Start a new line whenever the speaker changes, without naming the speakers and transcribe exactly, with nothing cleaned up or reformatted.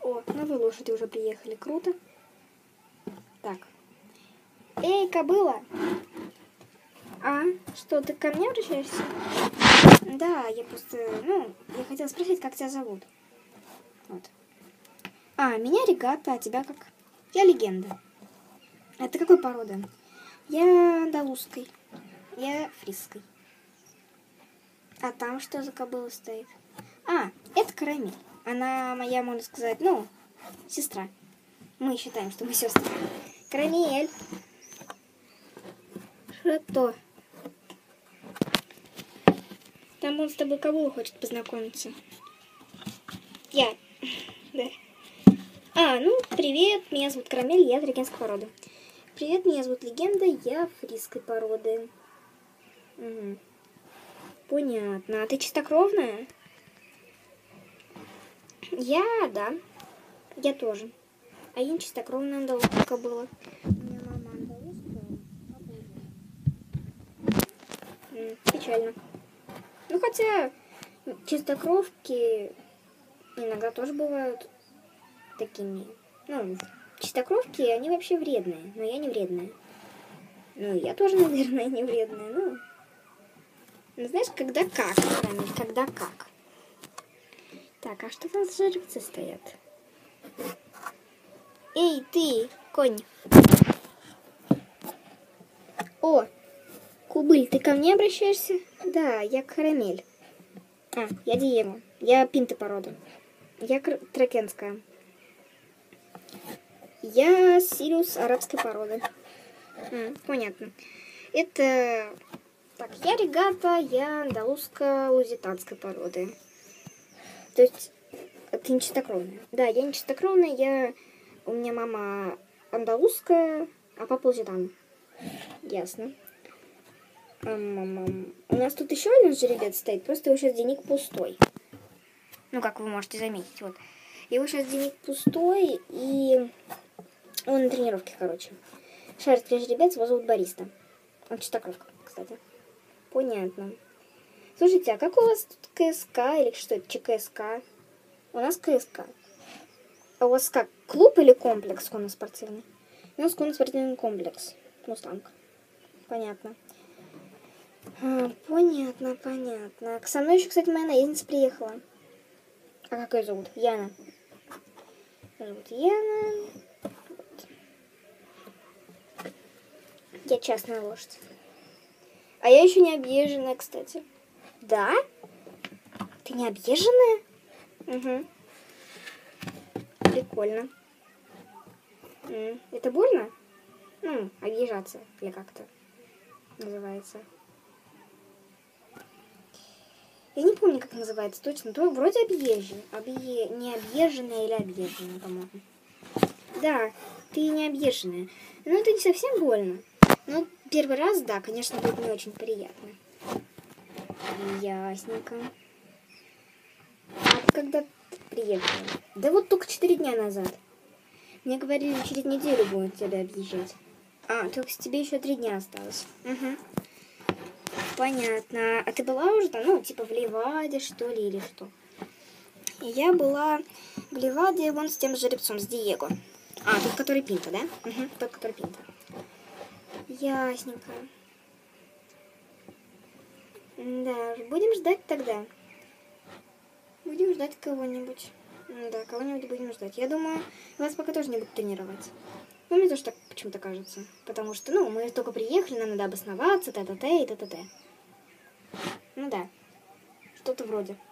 О, новые лошади уже приехали. Круто. Так. Эй, кобыла! А, что, ты ко мне обращаешься? Да, я просто, ну, я хотела спросить, как тебя зовут. Вот. А, меня Регата, а тебя как? Я Легенда. А ты какой породы? Я андалузской. Я фрисской. А там что за кобыла стоит? А, это Карамель. Она моя, можно сказать, ну, сестра. Мы считаем, что мы сестры. Карамель. Что? Там он с тобой кобылу хочет познакомиться. Я. Да. А, ну, привет, меня зовут Карамель, я трекенской породы. Привет, меня зовут Легенда, я фрисской породы. Угу. Понятно. А ты чистокровная? Я, да. Я тоже. А я не чистокровная андалузская кобыла. У меня мама андалузская, папа. Печально. Ну, хотя чистокровки иногда тоже бывают такими. Ну, чистокровки, они вообще вредные, но я не вредная. Ну, я тоже, наверное, не вредная, ну... Ну, знаешь, когда как, Рамиль, когда как. Так, а что там за жеребцы стоят? Эй, ты, конь. О, Кубыль, ты ко мне обращаешься? Да, я Карамель. А, я Диего. Я пинта породы. Я трекенская. Я Сириус арабской породы. М, понятно. Это... Так, я Регата, я андалузско-лузитанской породы. То есть, ты не чистокровная? Да, я не чистокровная, я... У меня мама андалузская, а папа лузитан. Ясно. Ам-ам-ам. У нас тут еще один жеребец стоит, просто его сейчас денег пустой. Ну, как вы можете заметить, вот. Его сейчас денег пустой, и он на тренировке, короче. Шарский жеребец, его зовут Бориста. Он чистокровка, кстати. Понятно. Слушайте, а как у вас тут КСК или что это, ЧКСК? У нас КСК. А у вас как, клуб или комплекс конно-спортивный? У нас конно-спортивный комплекс. Мустанг. Понятно. А, понятно, понятно. Со мной еще, кстати, моя наездница приехала. А как ее зовут? Яна. Ее зовут Яна. Вот. Я частная лошадь. А я еще не объезженная, кстати. Да? Ты не объезженная? Угу. Прикольно. М, Это больно? Ну, объезжаться, или как-то называется. Я не помню, как называется точно. То вроде объезжен. Объе... Не объезженная или объезженная, по-моему. Да, ты не объезженная. Но это не совсем больно. Но первый раз, да, конечно, будет не очень приятно. Ясненько. А когда ты приехала? Да вот только четыре дня назад. Мне говорили, через неделю будут тебя объезжать. А, только тебе еще три дня осталось. Угу. Понятно. А ты была уже там, ну, типа в Ливаде, что ли, или что? Я была в Ливаде вон с тем жеребцом, с Диего. А, тот, который пинта, да? Угу, тот, который пинта. Ясненько. Да, будем ждать тогда. Будем ждать кого-нибудь. Да, кого-нибудь будем ждать. Я думаю, вас пока тоже не будут тренировать. Ну, мне тоже так почему-то кажется. Потому что, ну, мы только приехали, нам надо обосноваться, т-т-т и т-т-т. Ну да, что-то вроде.